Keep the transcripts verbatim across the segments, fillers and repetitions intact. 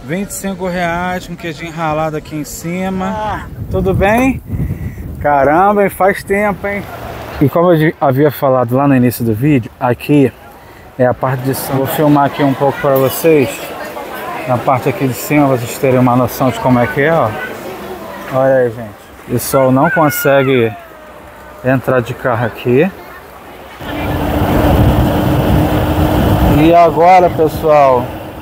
vinte e cinco reais com queijinho ralado aqui em cima. Ah, tudo bem? Caramba, hein? Faz tempo, hein? E como eu havia falado lá no início do vídeo, aqui é a parte de cima. Vou filmar aqui um pouco para vocês. Na parte aqui de cima, vocês terem uma noção de como é que é, ó. Olha aí, gente. O pessoal não consegue entrar de carro aqui. E agora, pessoal,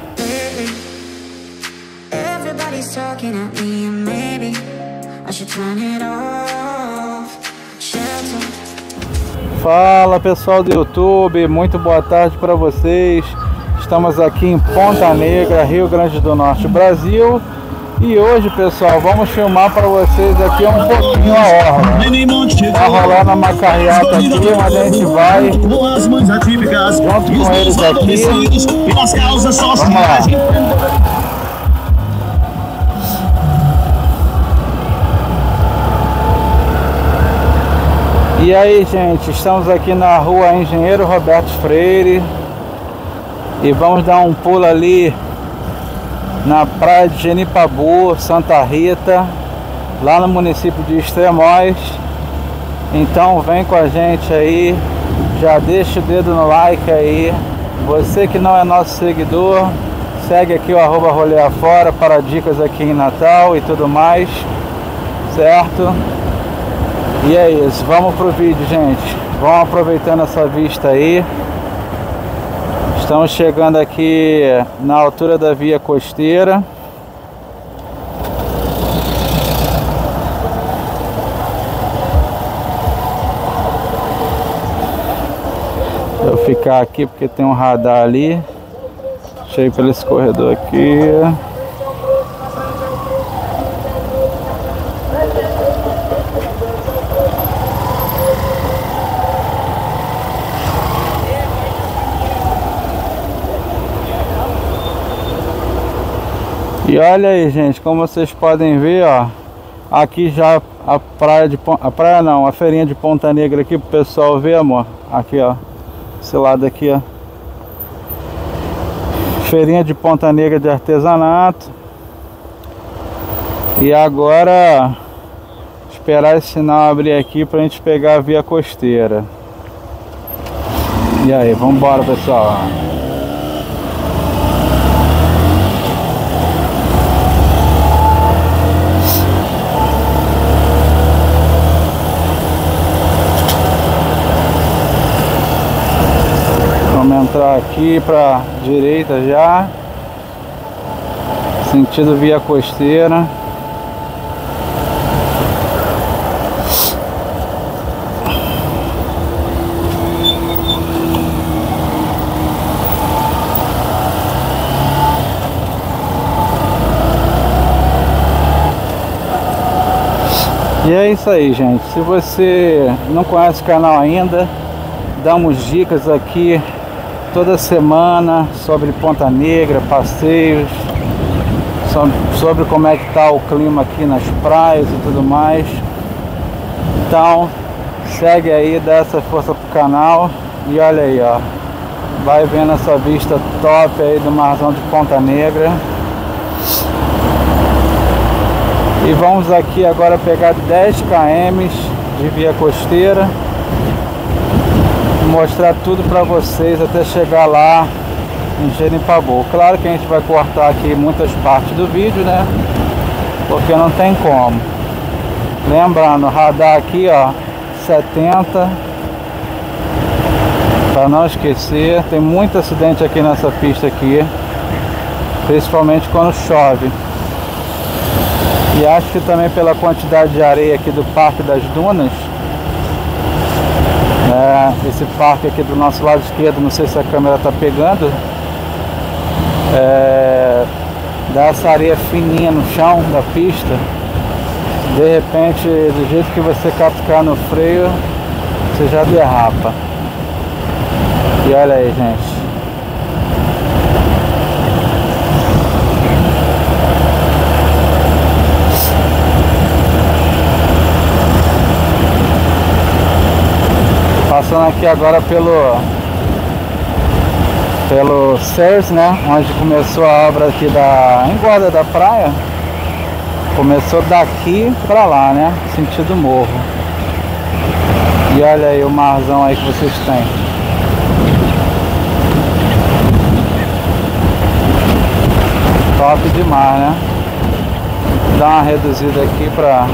fala pessoal do YouTube, muito boa tarde para vocês. Estamos aqui em Ponta Negra, Rio Grande do Norte, Brasil. E hoje, pessoal, vamos filmar para vocês aqui um pouquinho a orla. Tá rolando uma carreata aqui, mas a gente vai junto com eles aqui. Vamos lá. E aí, gente, estamos aqui na rua Engenheiro Roberto Freire e vamos dar um pulo ali na praia de Genipabu, Santa Rita, lá no município de Extremóis. Então vem com a gente aí, já deixa o dedo no like aí. Você que não é nosso seguidor, segue aqui o arroba rolê afora para dicas aqui em Natal e tudo mais, certo? E é isso, vamos pro vídeo, gente. Vamos aproveitando essa vista aí. Estamos chegando aqui na altura da via costeira. Vou ficar aqui porque tem um radar ali. Deixa eu ir pelo esse corredor aqui. E olha aí, gente, como vocês podem ver, ó, aqui já a praia de a praia não, a feirinha de Ponta Negra aqui pro pessoal ver, amor. Aqui, ó, esse lado aqui, ó, feirinha de Ponta Negra de artesanato. E agora esperar esse sinal abrir aqui pra gente pegar a via costeira. E aí, vamos embora, pessoal. Entrar aqui para direita já, sentido via costeira. E é isso aí, gente. Se você não conhece o canal ainda, damos dicas aqui toda semana sobre Ponta Negra, passeios, sobre como é que tá o clima aqui nas praias e tudo mais. Então segue aí, dá essa força pro canal e olha aí, ó, vai vendo essa vista top aí do marzão de Ponta Negra. E vamos aqui agora pegar dez quilômetros de via costeira, mostrar tudo para vocês até chegar lá em Genipabu. Claro que a gente vai cortar aqui muitas partes do vídeo, né? Porque não tem como. Lembrando, radar aqui, ó, setenta, para não esquecer. Tem muito acidente aqui nessa pista aqui, principalmente quando chove. E acho que também pela quantidade de areia aqui do Parque das Dunas. É, esse parque aqui do nosso lado esquerdo, não sei se a câmera tá pegando, é, dá essa areia fininha no chão da pista. De repente, do jeito que você captar no freio, você já derrapa. E olha aí, gente. Passando aqui agora pelo pelo Sears, né, onde começou a obra aqui da engorda da praia. Começou daqui pra lá, né, sentido morro. E olha aí o marzão aí que vocês têm. Top demais, né? Dá uma reduzida aqui pra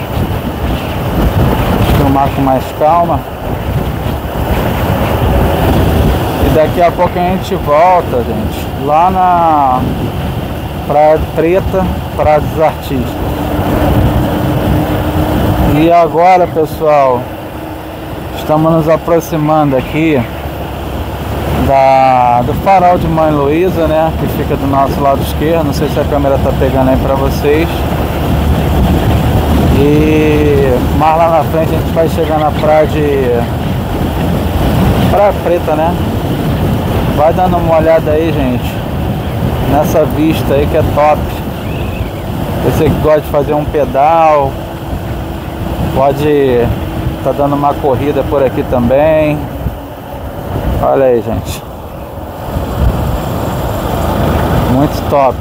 filmar com mais calma. E daqui a pouco a gente volta, gente, lá na Praia Preta, Praia dos Artistas. E agora, pessoal, estamos nos aproximando aqui da, do farol de Mãe Luísa, né, que fica do nosso lado esquerdo. Não sei se a câmera tá pegando aí pra vocês. E mais lá na frente a gente vai chegar na praia de Praia Preta, né? Vai dando uma olhada aí, gente, nessa vista aí que é top. Você que gosta de fazer um pedal, pode tá dando uma corrida por aqui também. Olha aí, gente, muito top.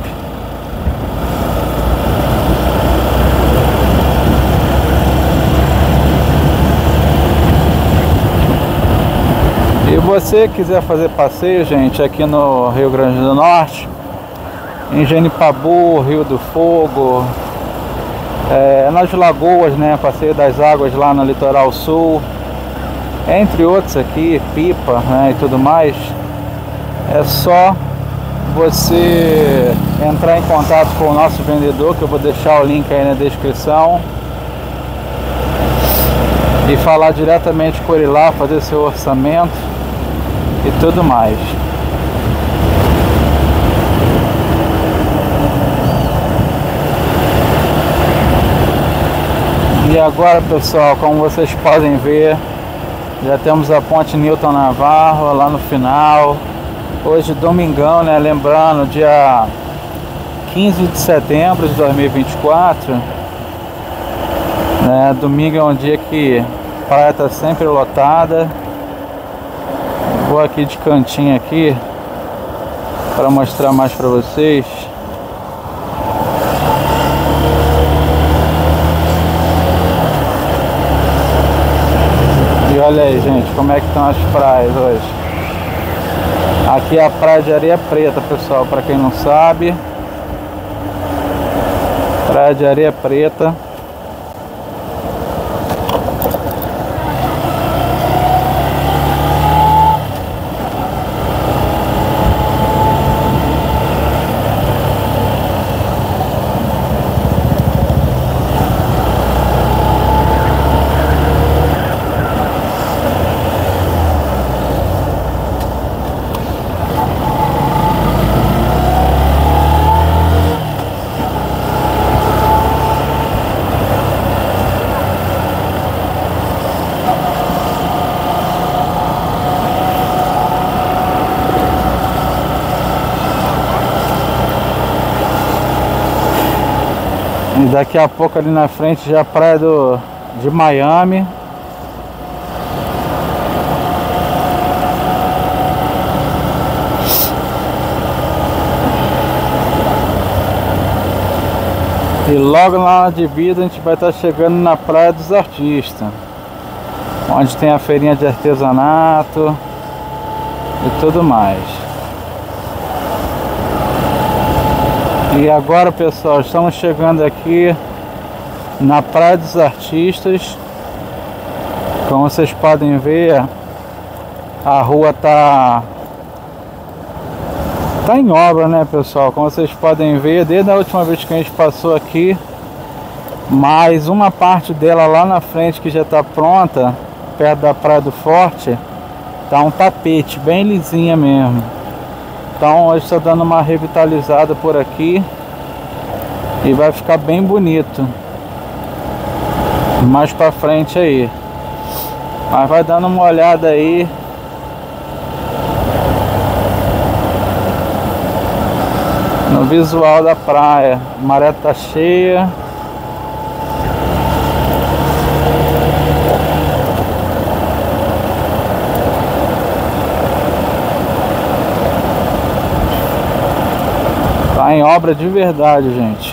E você quiser fazer passeio, gente, aqui no Rio Grande do Norte, em Genipabu, Rio do Fogo, é, nas Lagoas, né, Passeio das Águas lá no Litoral Sul, entre outros aqui, Pipa, né, e tudo mais, é só você entrar em contato com o nosso vendedor, que eu vou deixar o link aí na descrição, e falar diretamente com ele lá, fazer seu orçamento e tudo mais. E agora, pessoal, como vocês podem ver, já temos a Ponte Newton Navarro lá no final. Hoje, domingão, né? Lembrando, dia quinze de setembro de dois mil e vinte e quatro, né? Domingo é um dia que a praia está sempre lotada. Vou aqui de cantinho aqui para mostrar mais para vocês. E olha aí, gente, como é que estão as praias hoje. Aqui é a praia de Areia Preta, pessoal, para quem não sabe. Praia de Areia Preta. E daqui a pouco ali na frente já a praia do, de Miami. E logo lá na divisa a gente vai estar chegando na Praia dos Artistas, onde tem a feirinha de artesanato e tudo mais. E agora, pessoal, estamos chegando aqui na Praia dos Artistas. Como vocês podem ver, a rua tá tá em obra, né, pessoal? Como vocês podem ver, desde a última vez que a gente passou aqui, mais uma parte dela lá na frente que já está pronta, perto da Praia do Forte, tá um tapete bem lisinha mesmo. Então hoje está dando uma revitalizada por aqui e vai ficar bem bonito mais pra frente aí. Mas vai dando uma olhada aí. No visual da praia. A maré tá cheia. Tem obra de verdade, gente.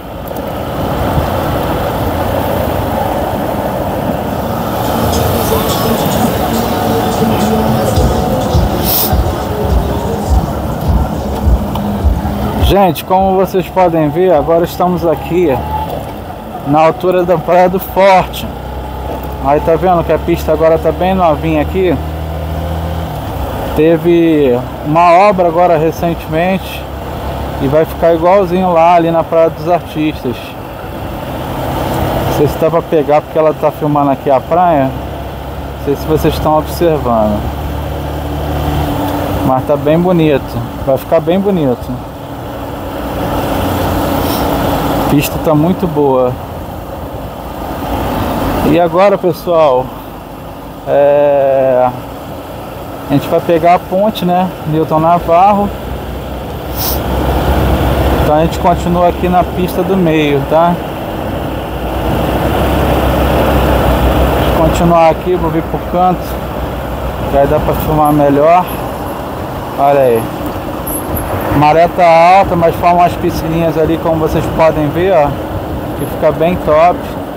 Gente, como vocês podem ver, agora estamos aqui na altura da Praia do Forte. Aí tá vendo que a pista agora tá bem novinha aqui. Teve uma obra agora recentemente e vai ficar igualzinho lá ali na Praia dos Artistas. Não sei se dá pra pegar porque ela tá filmando aqui a praia. Não sei se vocês estão observando. Mas tá bem bonito. Vai ficar bem bonito. A pista tá muito boa. E agora, pessoal, é... a gente vai pegar a ponte, né, Newton Navarro. Então a gente continua aqui na pista do meio, tá? Vou continuar aqui, vou vir pro canto, que aí dá pra filmar melhor. Olha aí. A maré tá alta, mas formam umas piscininhas ali, como vocês podem ver, ó, que fica bem top.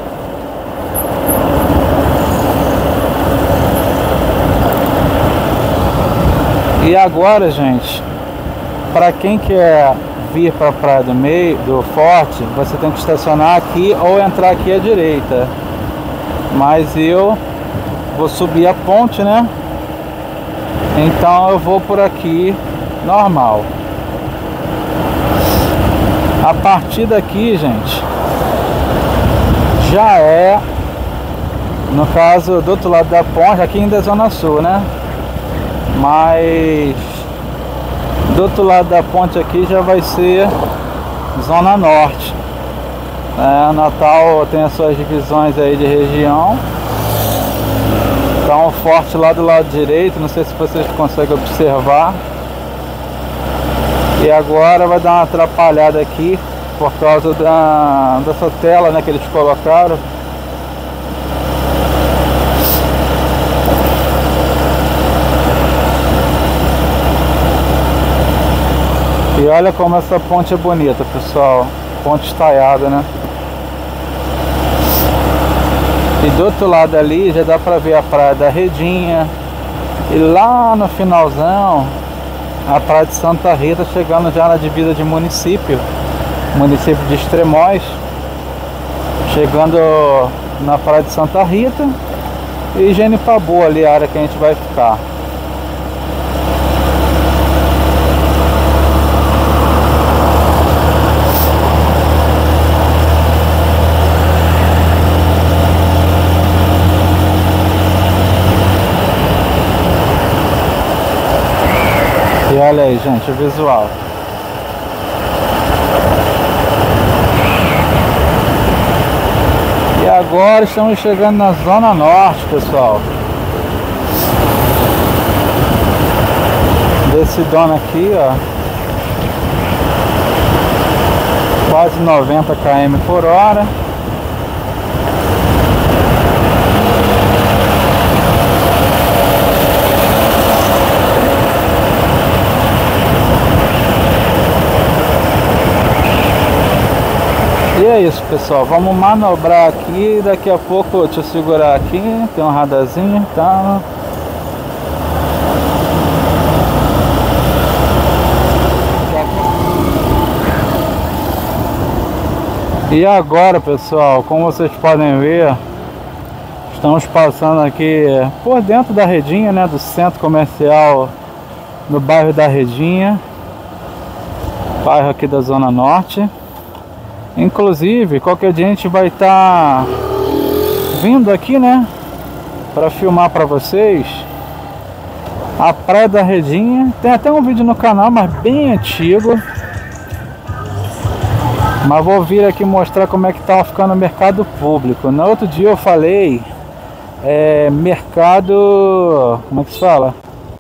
E agora, gente, para quem quer vir para a Praia do Meio, do Forte, você tem que estacionar aqui ou entrar aqui à direita. Mas eu vou subir a ponte, né? Então eu vou por aqui normal. A partir daqui, gente, já é, no caso, do outro lado da ponte, aqui ainda é Zona Sul, né? Mas do outro lado da ponte aqui já vai ser Zona Norte. É, Natal tem as suas divisões aí de região. Então o Forte lá do lado direito, não sei se vocês conseguem observar. E agora vai dar uma atrapalhada aqui por causa da, dessa tela, né, que eles colocaram. E olha como essa ponte é bonita, pessoal. Ponte estaiada, né? E do outro lado ali já dá pra ver a Praia da Redinha. E lá no finalzão, a Praia de Santa Rita, chegando já na divisa de município. Município de Extremóis. Chegando na Praia de Santa Rita. E Genipabu ali, a área que a gente vai ficar. E olha aí, gente, o visual. E agora estamos chegando na Zona Norte, pessoal. Descidona aqui, ó. Quase noventa quilômetros por hora. E é isso, pessoal, vamos manobrar aqui. Daqui a pouco, deixa eu segurar aqui, tem um radarzinho, tá? E agora, pessoal, como vocês podem ver, estamos passando aqui por dentro da Redinha, né, do centro comercial, no bairro da Redinha, bairro aqui da Zona Norte. Inclusive, qualquer dia a gente vai estar vindo aqui, né, para filmar para vocês a Praia da Redinha. Tem até um vídeo no canal, mas bem antigo. Mas vou vir aqui mostrar como é que tá ficando o mercado público. No outro dia eu falei é, mercado... como é que se fala?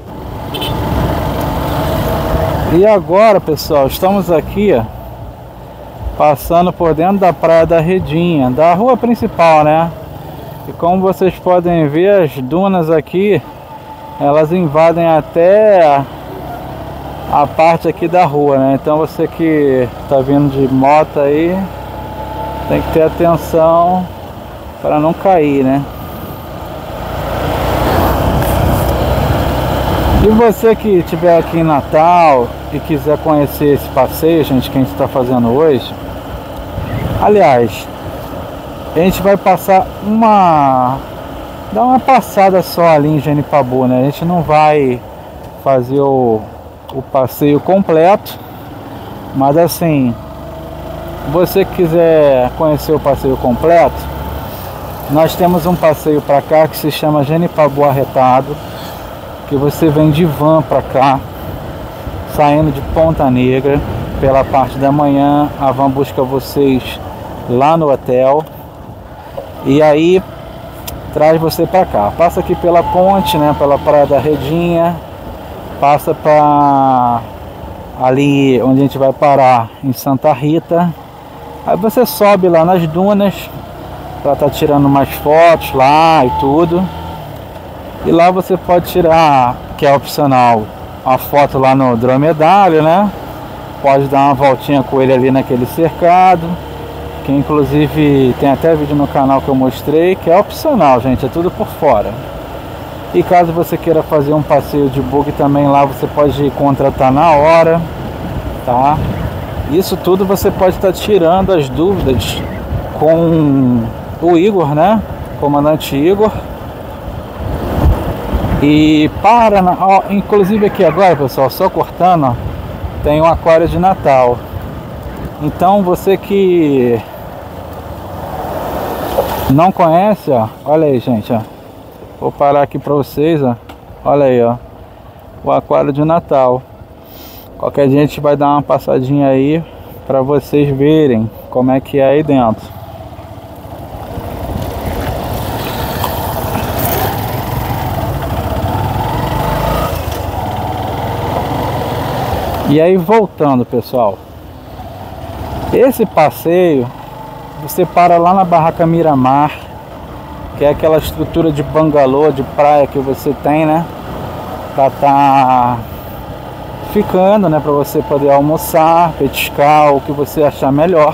E agora, pessoal, estamos aqui, ó, passando por dentro da Praia da Redinha, da rua principal, né? E como vocês podem ver, as dunas aqui, elas invadem até a parte aqui da rua, né? Então você que tá vindo de moto aí tem que ter atenção para não cair, né? E você que estiver aqui em Natal e quiser conhecer esse passeio, gente, que a gente está fazendo hoje, aliás, a gente vai passar uma dar uma passada só ali em Genipabu, né? A gente não vai fazer o, o passeio completo, mas assim, você que quiser conhecer o passeio completo, nós temos um passeio para cá que se chama Genipabu Arretado, que você vem de van para cá, saindo de Ponta Negra pela parte da manhã. A van busca vocês lá no hotel e aí traz você para cá. Passa aqui pela ponte, né, pela Praia da Redinha, passa para ali onde a gente vai parar, em Santa Rita. Aí você sobe lá nas dunas para estar tá tirando mais fotos lá e tudo. E lá você pode tirar, que é opcional, a foto lá no dromedário, né? Pode dar uma voltinha com ele ali naquele cercado, que inclusive tem até vídeo no canal que eu mostrei, que é opcional, gente, é tudo por fora. E caso você queira fazer um passeio de bug também, lá você pode contratar na hora, tá? Isso tudo você pode estar tirando as dúvidas com o Igor, né? Comandante Igor. E para, na, ó, inclusive aqui agora, pessoal, só cortando, ó, tem um aquário de Natal. Então você que não conhece, ó, olha aí, gente, ó. Vou parar aqui para vocês, ó. Olha aí, ó, o aquário de Natal. Qualquer dia a gente vai dar uma passadinha aí para vocês verem como é que é aí dentro. E aí voltando, pessoal, esse passeio você para lá na Barraca Miramar, que é aquela estrutura de bangalô, de praia que você tem, né, pra tá ficando, né, pra você poder almoçar, petiscar, o que você achar melhor.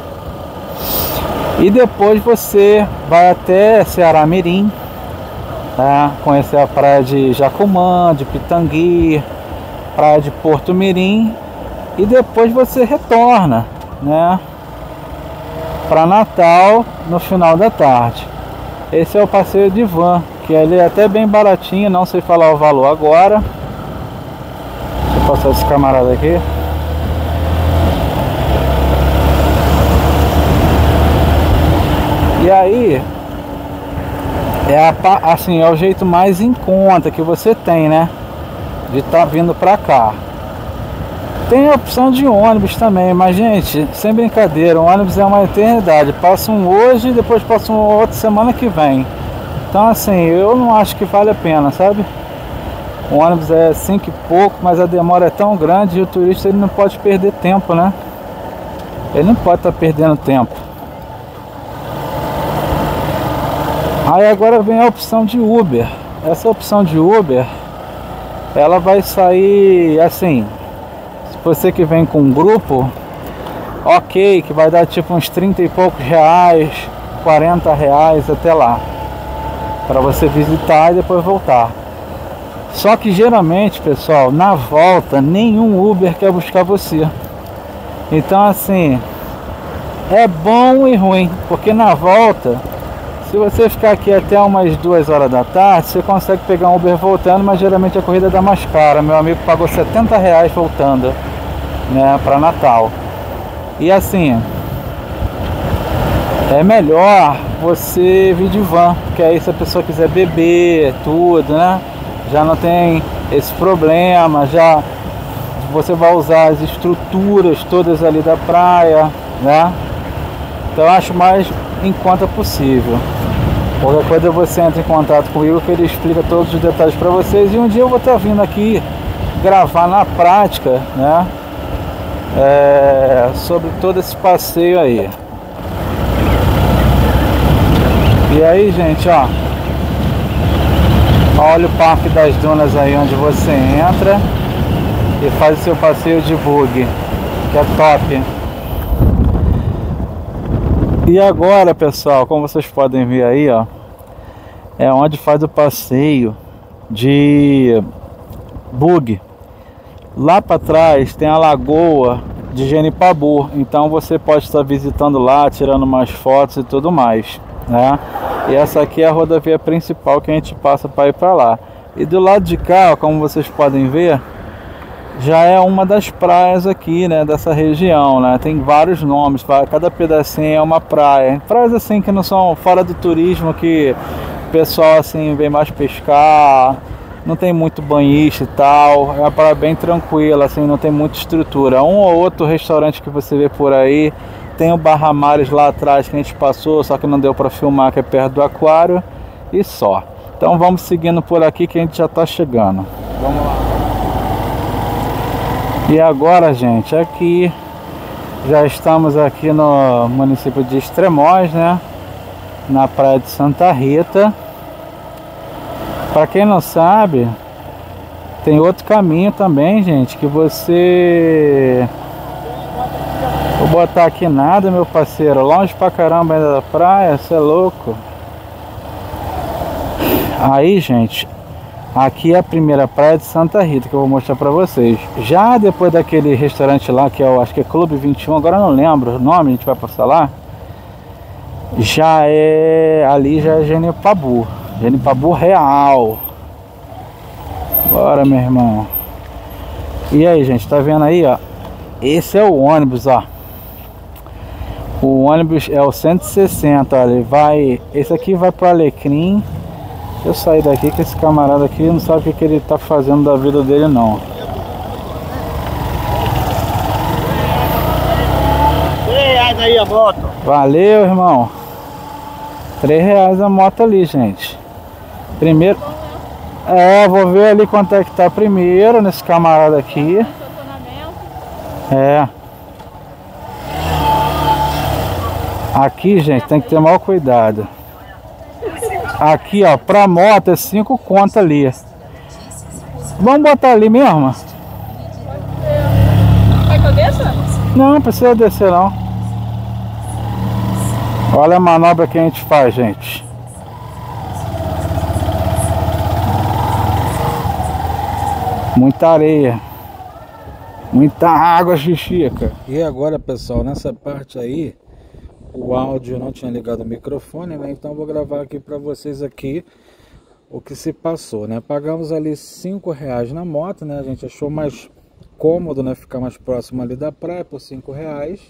E depois você vai até Ceará Mirim, tá? Conhecer a praia de Jacumã, de Pitangui, praia de Porto Mirim, e depois você retorna, né, para Natal no final da tarde. Esse é o passeio de van, que ele é até bem baratinho, não sei falar o valor agora. Deixa eu passar esse camarada aqui. E aí é a, assim, é o jeito mais em conta que você tem, né, de estar tá vindo pra cá. Tem a opção de ônibus também, mas gente, sem brincadeira, o ônibus é uma eternidade. Passa um hoje e depois passa um outra semana que vem. Então assim, eu não acho que vale a pena, sabe? O ônibus é cinco e pouco, mas a demora é tão grande e o turista ele não pode perder tempo, né? Ele não pode estar tá perdendo tempo. Aí agora vem a opção de Uber. Essa opção de Uber, ela vai sair assim, se você que vem com um grupo, ok, que vai dar tipo uns trinta e poucos reais, quarenta reais até lá, para você visitar e depois voltar. Só que geralmente, pessoal, na volta nenhum Uber quer buscar você. Então assim, é bom e ruim, porque na volta, se você ficar aqui até umas duas horas da tarde, você consegue pegar um Uber voltando, mas geralmente a corrida dá mais cara. Meu amigo pagou setenta reais voltando, né, para Natal. E assim, é melhor você vir de van, porque aí se a pessoa quiser beber, tudo, né, já não tem esse problema, já você vai usar as estruturas todas ali da praia, né. Então eu acho mais em conta possível. Qualquer coisa você entra em contato comigo que ele explica todos os detalhes para vocês. E um dia eu vou estar vindo aqui gravar na prática, né, é, sobre todo esse passeio aí. E aí, gente, ó, olha o Parque das Dunas aí onde você entra. e faz o seu passeio de bug, que é top. E agora, pessoal, como vocês podem ver aí, ó, é onde faz o passeio de bug. Lá para trás tem a lagoa de Genipabu, então você pode estar visitando lá, tirando umas fotos e tudo mais, né? E essa aqui é a rodovia principal que a gente passa para ir para lá. E do lado de cá, ó, como vocês podem ver, já é uma das praias aqui, né, dessa região, né? Tem vários nomes, cada pedacinho é uma praia. Praias assim que não são fora do turismo, que o pessoal assim vem mais pescar, não tem muito banhista e tal. É uma praia bem tranquila, assim, não tem muita estrutura. Um ou outro restaurante que você vê por aí. Tem o Barra Mares lá atrás que a gente passou, só que não deu para filmar, que é perto do aquário. E só. Então vamos seguindo por aqui que a gente já está chegando. Vamos lá. E agora, gente, aqui já estamos aqui no município de Extremóis, né? Na praia de Santa Rita. Para quem não sabe, tem outro caminho também, gente, que você... Vou botar aqui nada, meu parceiro, longe pra caramba ainda da praia, você é louco. Aí, gente, aqui é a primeira praia de Santa Rita que eu vou mostrar pra vocês. Já depois daquele restaurante lá, que é o, acho que é Clube vinte e um, agora eu não lembro o nome, a gente vai passar lá. Já é, ali já é Genipabu, Genipabu real. Bora, meu irmão. E aí, gente, tá vendo aí, ó? Esse é o ônibus, ó. O ônibus é o cento e sessenta, olha, ele vai... Esse aqui vai pro Alecrim. Deixa eu sair daqui que esse camarada aqui não sabe o que, que ele tá fazendo da vida dele, não. três reais aí a moto. Valeu, irmão. três reais a moto ali, gente. Primeiro... É, vou ver ali quanto é que tá primeiro nesse camarada aqui. É. Aqui, gente, tem que ter maior cuidado. Aqui, ó, pra moto é cinco conto ali. Vamos botar ali mesmo? Quer que eu desça? Não, não precisa descer não. Olha a manobra que a gente faz, gente. Muita areia. Muita água, xixica. E agora, pessoal, nessa parte aí, o áudio não tinha ligado o microfone, né? Então vou gravar aqui para vocês aqui o que se passou, né? Pagamos ali cinco reais na moto, né? A gente achou mais cômodo, né? Ficar mais próximo ali da praia por cinco reais.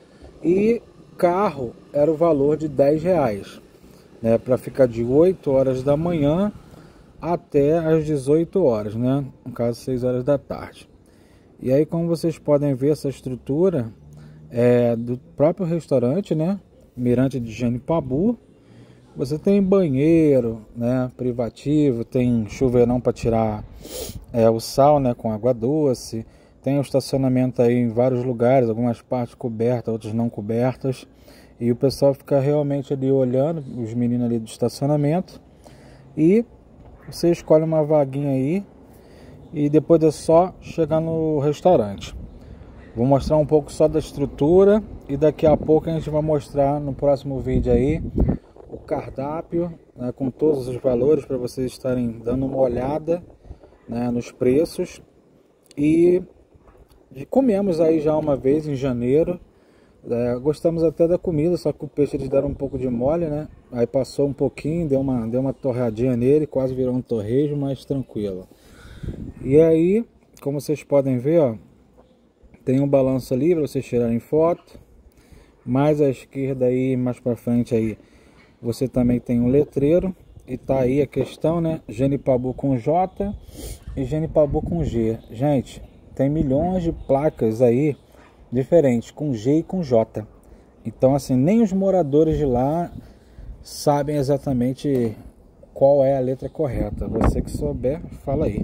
E carro era o valor de dez reais, né? Para ficar de oito horas da manhã até as dezoito horas, né? No caso, seis horas da tarde. E aí, como vocês podem ver, essa estrutura é do próprio restaurante, né? Mirante de Genipabu. Você tem banheiro, né? Privativo, tem chuveirão para tirar é, o sal, né? Com água doce. Tem o estacionamento aí em vários lugares, algumas partes cobertas, outras não cobertas. E o pessoal fica realmente ali olhando, os meninos ali do estacionamento. E você escolhe uma vaguinha aí. E depois é só chegar no restaurante. Vou mostrar um pouco só da estrutura e daqui a pouco a gente vai mostrar no próximo vídeo aí o cardápio, né, com todos os valores para vocês estarem dando uma olhada, né, nos preços. E, e comemos aí já uma vez em janeiro. É, gostamos até da comida, só que o peixe eles deram um pouco de mole, né? Aí passou um pouquinho, deu uma, deu uma torradinha nele, quase virou um torresmo, mas tranquilo. E aí, como vocês podem ver, ó, tem um balanço ali para vocês tirarem foto. Mais à esquerda aí, mais para frente aí, você também tem um letreiro. E tá aí a questão, né? Genipabu com J e Genipabu com G. Gente, tem milhões de placas aí diferentes, com G e com J. Então, assim, nem os moradores de lá sabem exatamente qual é a letra correta. Você que souber, fala aí.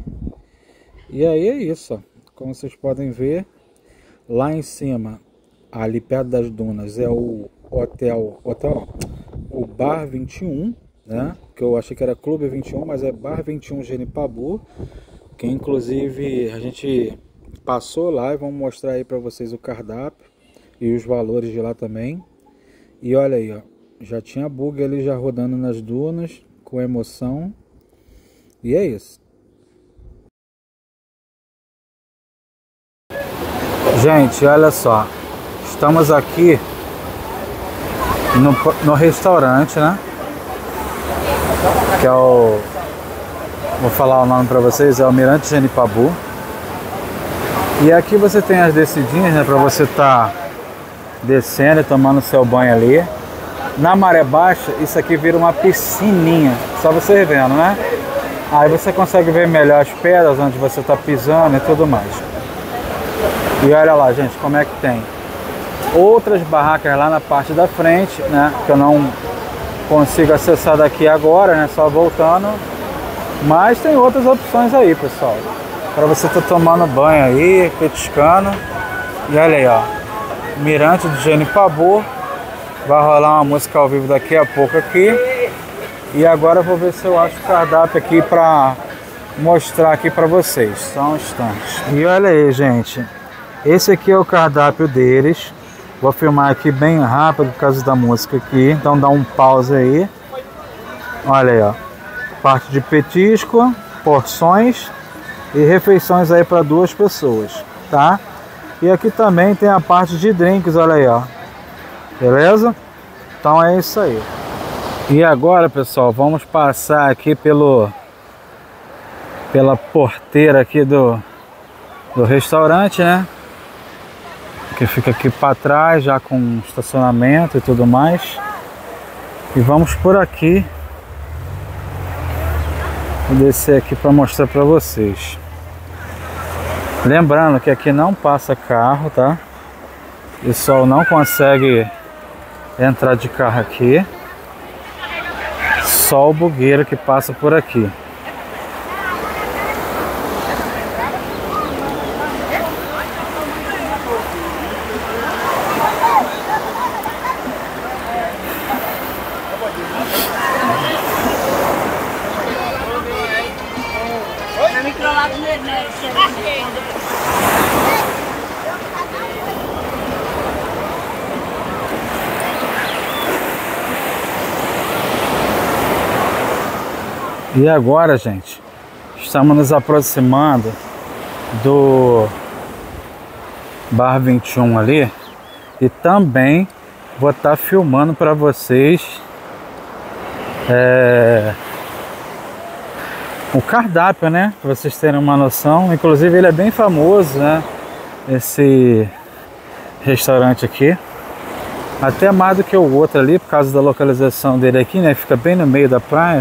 E aí é isso, ó. Como vocês podem ver, lá em cima, ali perto das dunas, é o hotel, hotel não, o Bar vinte e um, né? Que eu achei que era Clube vinte e um, mas é Bar vinte e um Genipabu, que inclusive a gente passou lá e vamos mostrar aí para vocês o cardápio e os valores de lá também. E olha aí, ó, já tinha bug ali já rodando nas dunas com emoção. E é isso. Gente, olha só, estamos aqui no, no restaurante, né? Que é o, vou falar o nome para vocês, é o Mirante Genipabu. E aqui você tem as descidinhas, né, para você estar tá descendo e tomando seu banho ali. Na maré baixa, isso aqui vira uma piscininha, só você vendo, né? Aí você consegue ver melhor as pedras onde você está pisando e tudo mais. E olha lá, gente, como é que tem outras barracas lá na parte da frente, né? Que eu não consigo acessar daqui agora, né? Só voltando. Mas tem outras opções aí, pessoal, para você estar tá tomando banho aí, petiscando. E olha aí, ó, Mirante do Genipabu. Vai rolar uma música ao vivo daqui a pouco aqui. E agora eu vou ver se eu acho o cardápio aqui para mostrar aqui para vocês. Só um instante. E olha aí, gente. Esse aqui é o cardápio deles. Vou filmar aqui bem rápido por causa da música aqui. Então dá um pause aí. Olha aí, ó. Parte de petisco, porções e refeições aí para duas pessoas, tá? E aqui também tem a parte de drinks, olha aí, ó. Beleza? Então é isso aí. E agora, pessoal, vamos passar aqui pelo pela porteira aqui do do restaurante, né? Que fica aqui para trás, já com estacionamento e tudo mais. E vamos por aqui. Vou descer aqui para mostrar para vocês. Lembrando que aqui não passa carro, tá? O pessoal não consegue entrar de carro aqui. Só o bugueiro que passa por aqui. E agora, gente, estamos nos aproximando do Bar vinte e um ali. E também vou estar filmando para vocês é, o cardápio, né? Para vocês terem uma noção. Inclusive ele é bem famoso, né? Esse restaurante aqui. Até mais do que o outro ali, por causa da localização dele aqui, né? Fica bem no meio da praia.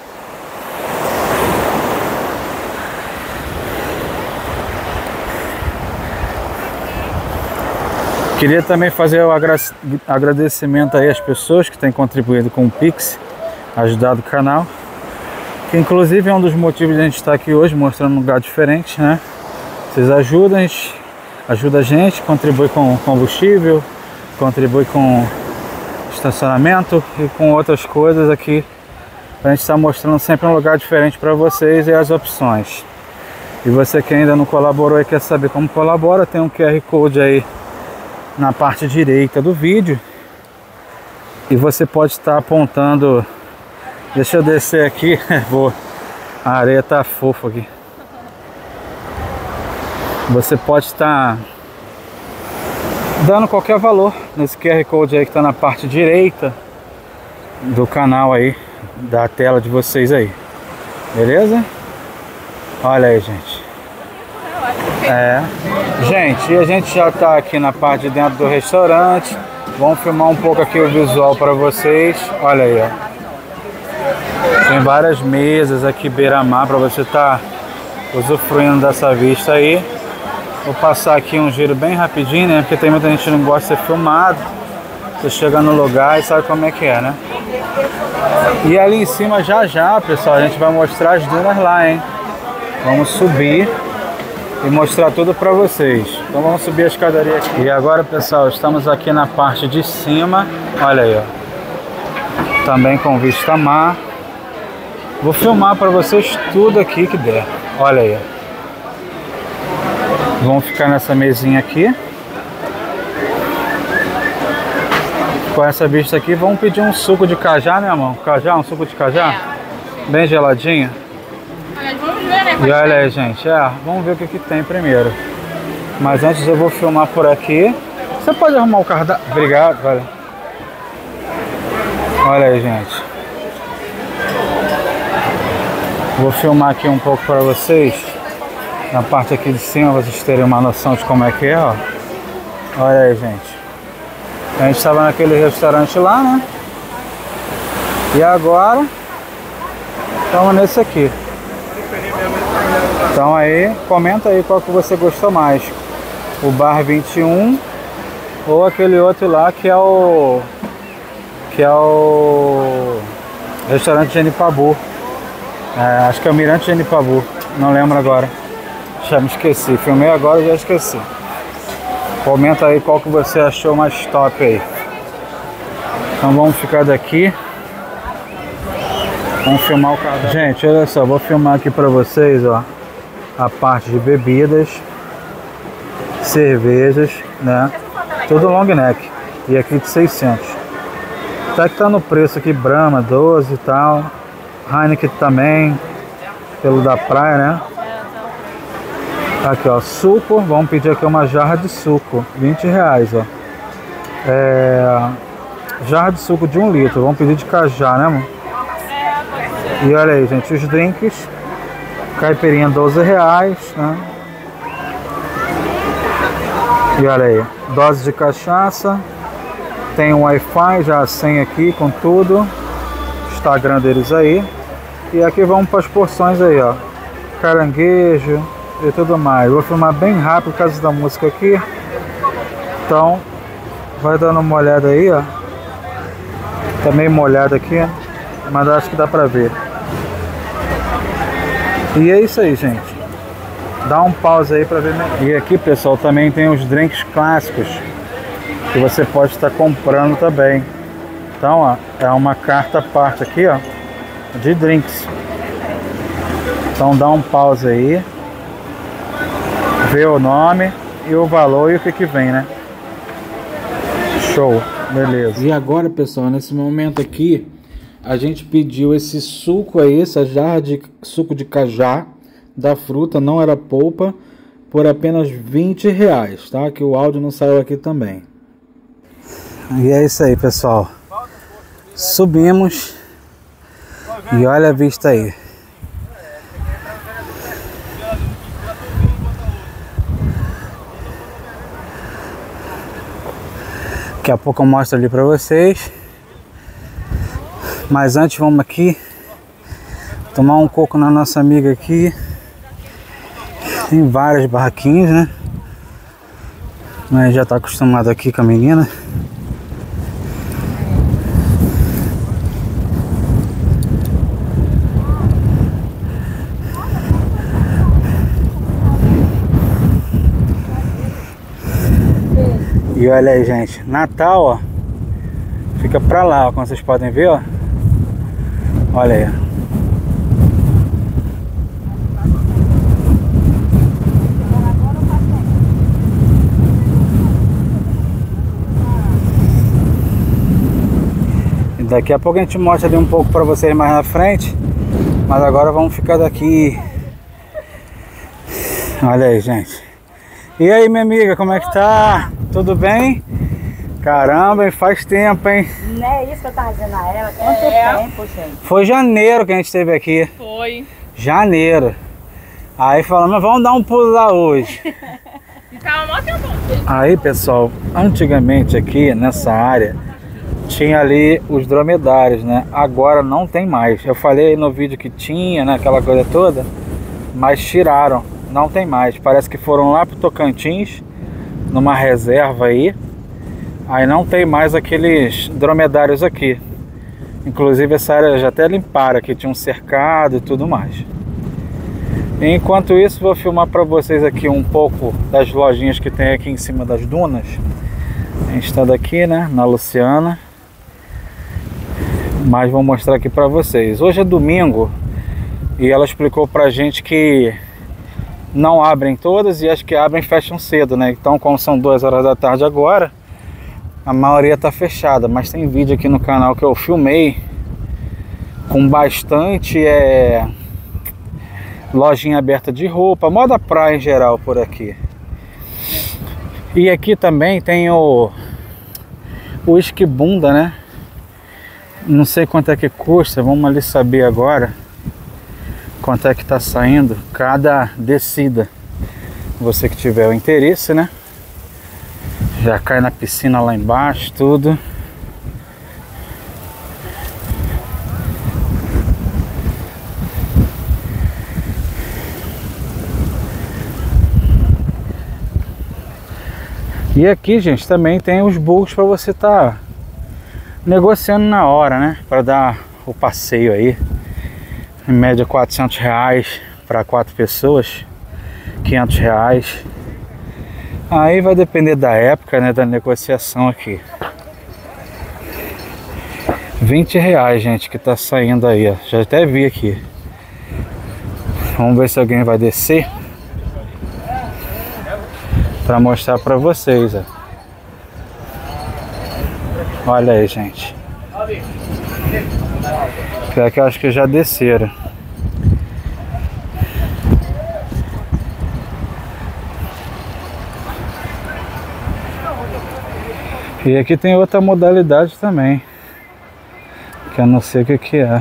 Queria também fazer o agradecimento aí às pessoas que têm contribuído com o Pix, ajudado o canal. Que inclusive é um dos motivos de a gente estar aqui hoje, mostrando um lugar diferente, né? Vocês ajudam, a gente, ajuda a gente, contribui com combustível, contribui com estacionamento e com outras coisas aqui. Pra gente estar mostrando sempre um lugar diferente para vocês e as opções. E você que ainda não colaborou e quer saber como colabora, tem um Q R Code aí na parte direita do vídeo e você pode estar apontando. Deixa eu descer aqui. Vou, a areia tá fofa aqui. Você pode estar dando qualquer valor nesse Q R Code aí que está na parte direita do canal aí, da tela de vocês aí, beleza? Olha aí, gente. É, gente, e a gente já tá aqui na parte de dentro do restaurante. Vamos filmar um pouco aqui o visual para vocês. Olha aí, ó. Tem várias mesas aqui beira-mar para você estar tá usufruindo dessa vista aí. Vou passar aqui um giro bem rapidinho, né? Porque tem muita gente que não gosta de ser filmado. Você chega no lugar e sabe como é que é, né? E ali em cima já já, pessoal, a gente vai mostrar as dunas lá, hein? Vamos subir e mostrar tudo para vocês. Então vamos subir a escadaria aqui. E agora, pessoal, estamos aqui na parte de cima. Olha aí, ó. Também com vista mar. Vou filmar para vocês tudo aqui que der. Olha aí, ó. Vamos ficar nessa mesinha aqui. Com essa vista aqui, vamos pedir um suco de cajá, né, amor? Cajá, um suco de cajá? É. Bem geladinho. Vamos ver, né? E olha aí, gente. É, vamos ver o que, que tem primeiro. Mas antes eu vou filmar por aqui. Você pode arrumar o cardápio? Obrigado, velho. Olha aí, gente. Vou filmar aqui um pouco para vocês. Na parte aqui de cima, vocês terem uma noção de como é que é, ó. Olha aí, gente. A gente estava naquele restaurante lá, né? E agora estamos nesse aqui. Então aí, comenta aí qual que você gostou mais. O Bar vinte e um ou aquele outro lá que é o que é o restaurante Genipabu. É, acho que é o Mirante Genipabu, não lembro agora. Já me esqueci, filmei agora e já esqueci. Comenta aí qual que você achou mais top aí. Então vamos ficar daqui. Vamos filmar o cardápio. Gente, olha só, vou filmar aqui pra vocês, ó, a parte de bebidas, cervejas, né? Tudo long neck. E aqui de seiscentos. Até que tá no preço aqui, Brahma, doze e tal. Heineken também, pelo da praia, né? Aqui, ó, suco. Vamos pedir aqui uma jarra de suco, vinte reais, ó. É... Jarra de suco de um litro. Vamos pedir de cajá, né, amor? E olha aí, gente, os drinks. Caipirinha, doze reais, né? E olha aí, dose de cachaça. Tem um Wi-Fi, já a senha aqui com tudo. Instagram deles aí. E aqui vamos para as porções aí, ó. Caranguejo e tudo mais. Vou filmar bem rápido por causa da música aqui. Então, vai dando uma olhada aí, ó. Tá meio molhado aqui, mas acho que dá pra ver. E é isso aí, gente. Dá um pause aí pra ver melhor. E aqui, pessoal, também tem os drinks clássicos que você pode estar comprando também. Então, ó, é uma carta à parte aqui, ó, de drinks. Então dá um pause aí, vê o nome e o valor e o que que vem, né? Show, beleza. E agora, pessoal, nesse momento aqui, a gente pediu esse suco aí, essa jarra de suco de cajá da fruta, não era polpa, por apenas vinte reais, tá? Que o áudio não saiu aqui também. E é isso aí, pessoal. Subimos e olha a vista aí. Daqui a pouco eu mostro ali pra vocês. Mas antes vamos aqui tomar um coco na nossa amiga aqui. Tem várias barraquinhas, né? Mas já tá acostumado aqui com a menina. E olha aí, gente, Natal, ó, fica pra lá, ó, como vocês podem ver, ó. Olha aí. E daqui a pouco a gente mostra ali um pouco pra vocês mais na frente. Mas agora vamos ficar daqui. Olha aí, gente. E aí, minha amiga, como é que tá? Tudo bem? Caramba, faz tempo, hein? Não é isso que eu tava dizendo a ela? Quanto é. tempo, gente? Foi janeiro que a gente esteve aqui. Foi. Janeiro. Aí falamos, vamos dar um pulo lá hoje. Ficava mó tempo. Aí, pessoal, antigamente aqui nessa área tinha ali os dromedários, né? Agora não tem mais. Eu falei aí no vídeo que tinha, né? Aquela coisa toda, mas tiraram. Não tem mais. Parece que foram lá pro Tocantins, numa reserva aí. Aí não tem mais aqueles dromedários aqui. Inclusive essa área já até limparam aqui, tinha um cercado e tudo mais. E enquanto isso, vou filmar para vocês aqui um pouco das lojinhas que tem aqui em cima das dunas. A gente está daqui, né, na Luciana. Mas vou mostrar aqui para vocês. Hoje é domingo e ela explicou pra gente que não abrem todas e as que abrem fecham cedo, né? Então, como são duas horas da tarde agora, a maioria tá fechada. Mas tem vídeo aqui no canal que eu filmei com bastante é, lojinha aberta de roupa, moda praia em geral por aqui. E aqui também tem o o esquibunda, né? Não sei quanto é que custa, vamos ali saber agora quanto é que tá saindo cada descida. Você que tiver o interesse, né? Já cai na piscina lá embaixo, tudo. E aqui, gente, também tem os bulls para você estar negociando na hora, né? Para dar o passeio aí. Em média quatrocentos reais para quatro pessoas, quinhentos reais. Aí vai depender da época, né? Da negociação aqui. vinte reais, gente, que tá saindo aí, ó. Já até vi aqui. Vamos ver se alguém vai descer para mostrar para vocês, ó. Olha aí, gente. Pior que eu acho que já desceram. E aqui tem outra modalidade também, que eu não sei o que que é.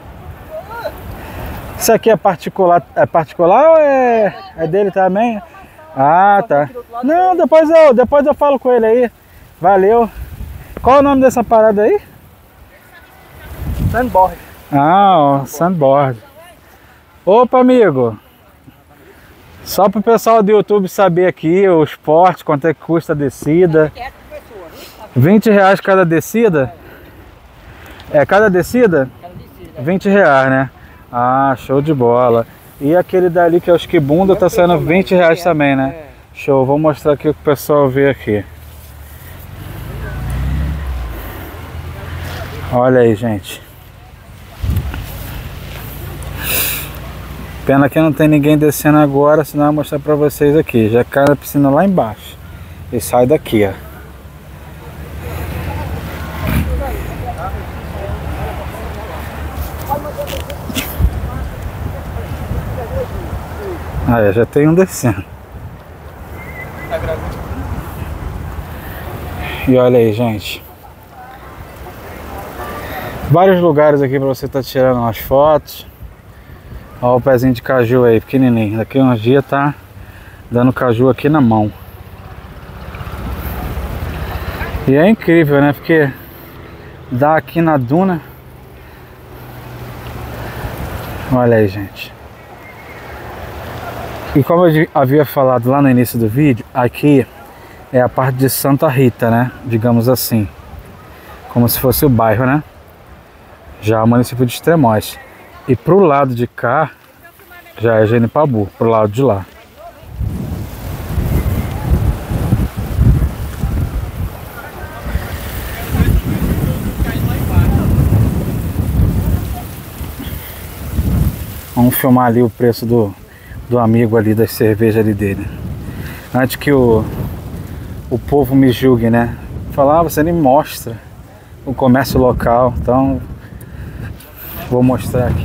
Isso aqui é particular, é particular ou é, é dele também? Ah, tá. Não, depois eu, depois eu falo com ele aí. Valeu. Qual é o nome dessa parada aí? Sandboard. Ah, ó, sandboard. Opa, amigo. Só para o pessoal do YouTube saber aqui o esporte, quanto é que custa a descida. vinte reais cada descida? É, cada descida? vinte reais, né? Ah, show de bola. E aquele dali que é o esquibunda tá saindo vinte reais também, né? Show, vou mostrar aqui o que o pessoal vê aqui. Olha aí, gente. Pena que não tem ninguém descendo agora, senão eu vou mostrar pra vocês aqui. Já cai na piscina lá embaixo. E sai daqui, ó. Ah, já tem um descendo. E olha aí, gente. Vários lugares aqui para você estar tá tirando umas fotos. Olha o pezinho de caju aí, pequenininho. Daqui uns dias tá dando caju aqui na mão. E é incrível, né? Porque dá aqui na duna. Olha aí, gente. E como eu havia falado lá no início do vídeo, aqui é a parte de Santa Rita, né? Digamos assim. Como se fosse o bairro, né? Já o município de Extremóis. E pro lado de cá, já é Genipabu, pro lado de lá. Vamos filmar ali o preço do, do amigo ali, das cervejas ali dele. Antes que o, o povo me julgue, né? Falar, ah, você nem mostra o comércio local, então vou mostrar aqui.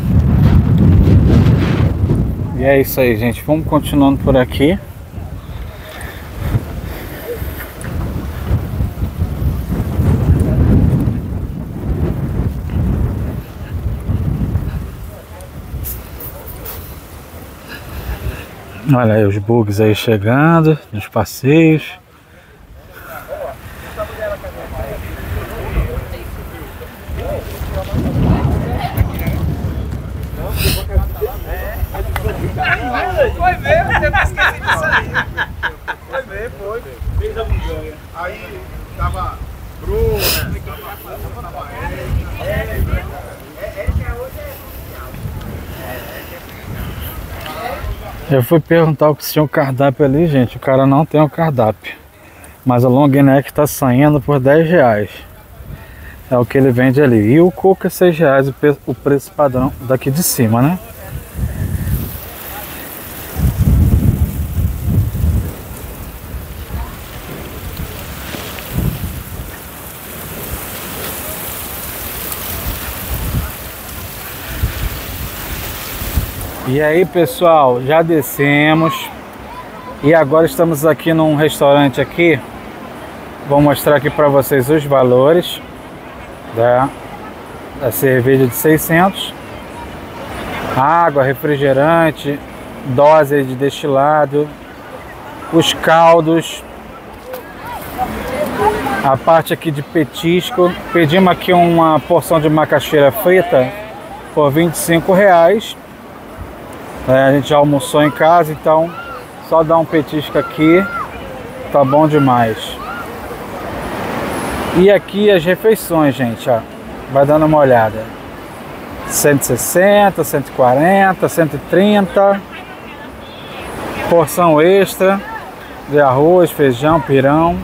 E é isso aí, gente. Vamos continuando por aqui. Olha aí os bugs aí chegando nos passeios. Foi ver, você não esqueci disso aí. Foi ver, foi. Fez a montanha. Aí tava Bruna, tava Érica. Eu fui perguntar o que tinha o cardápio ali, gente. O cara não tem o cardápio. Mas a long neck tá saindo por dez reais. É o que ele vende ali. E o coco é seis reais, o preço padrão daqui de cima, né? E aí, pessoal, já descemos e agora estamos aqui num restaurante aqui. Vou mostrar aqui para vocês os valores da, da cerveja de seiscentos, água, refrigerante, dose de destilado, os caldos, a parte aqui de petisco. Pedimos aqui uma porção de macaxeira frita por vinte e cinco reais. É, a gente já almoçou em casa, então só dar um petisco aqui, tá bom demais. E aqui as refeições, gente, ó, vai dando uma olhada. cento e sessenta, cento e quarenta, cento e trinta. Porção extra de arroz, feijão, pirão.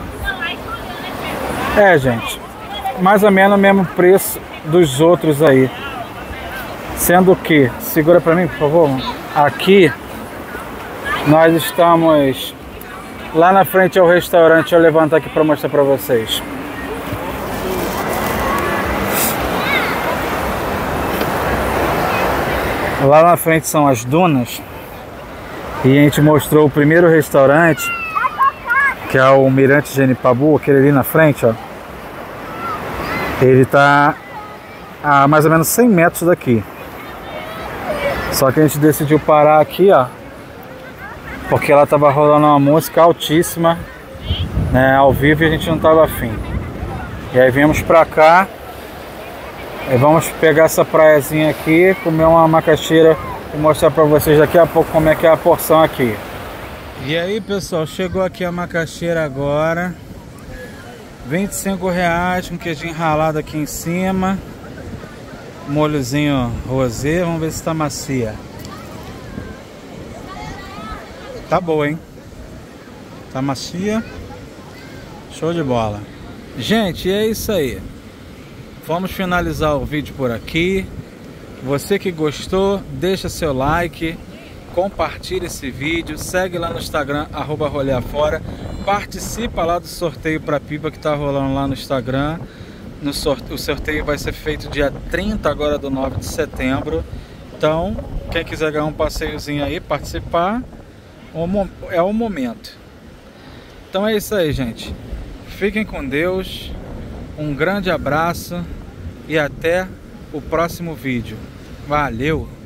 É, gente, mais ou menos o mesmo preço dos outros aí. Sendo que, segura pra mim, por favor. Aqui nós estamos lá na frente ao restaurante. Eu levanto aqui para mostrar para vocês. Lá na frente são as dunas. E a gente mostrou o primeiro restaurante, que é o Mirante Genipabu, aquele ali na frente, ó. Ele tá a mais ou menos cem metros daqui. Só que a gente decidiu parar aqui, ó, porque ela tava rolando uma música altíssima, né, ao vivo, e a gente não tava afim. E aí viemos pra cá e vamos pegar essa praiazinha aqui, comer uma macaxeira e mostrar pra vocês daqui a pouco como é que é a porção aqui. E aí, pessoal, chegou aqui a macaxeira agora, vinte e cinco reais, com queijinho ralado aqui em cima. Molhozinho rosé, vamos ver se tá macia. Tá boa, hein? Tá macia. Show de bola. Gente, é isso aí. Vamos finalizar o vídeo por aqui. Você que gostou, deixa seu like, compartilha esse vídeo, segue lá no Instagram, arroba rolê afora. Participa lá do sorteio para pipa que tá rolando lá no Instagram. No sorteio, o sorteio vai ser feito dia trinta agora do nove de setembro. Então, quem quiser ganhar um passeiozinho aí, participar, é o momento. Então é isso aí, gente. Fiquem com Deus. Um grande abraço e até o próximo vídeo. Valeu!